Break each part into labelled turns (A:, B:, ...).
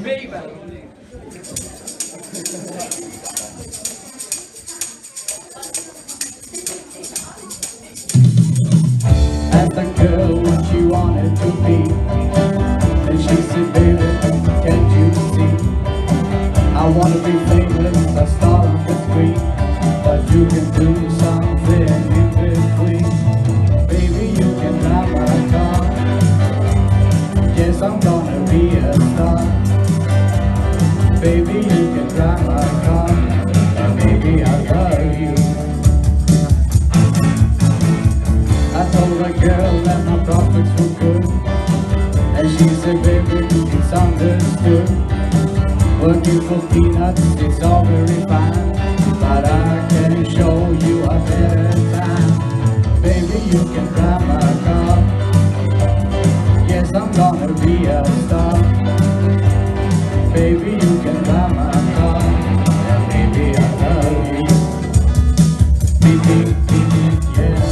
A: Mabel.
B: Asked the girl what she wanted to be, and she said, baby, can't you see? I wanna be famous, a star on the screen, but you can do something in between. Baby, you can drive my car. Yes, I'm gonna be a star. Baby, you can drive my car, and baby, I love you. I told the girl that my prospects were good, and she said, baby, it's understood. Working for peanuts is all very fine, but I can show you a better time. Baby, you can drive my car. Yes, I'm gonna be a star. Baby, you can drive my car, and baby, I love you. Beep, beep, beep, beep, yeah.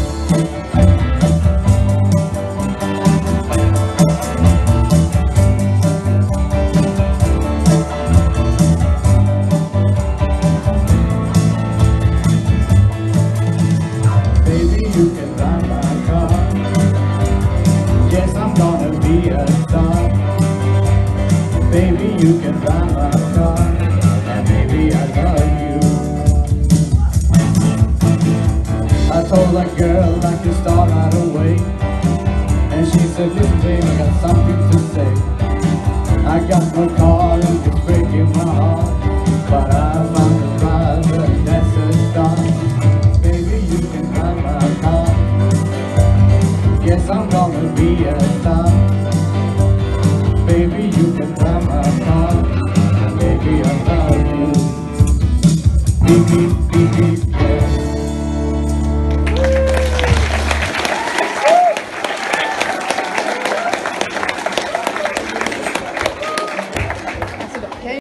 B: You can drive my car. Yes, I'm gonna be a star. Baby, you can drive my car, and baby, I love you. I told that girl I could start right away, and she said, listen baby, I got something to say. I got my car and it's breaking my heart, but I found a driver that's a star. Baby, you can drive my car. Yes, I'm gonna be a star. Baby, you can drive my car, and baby, I love you. Beep, beep.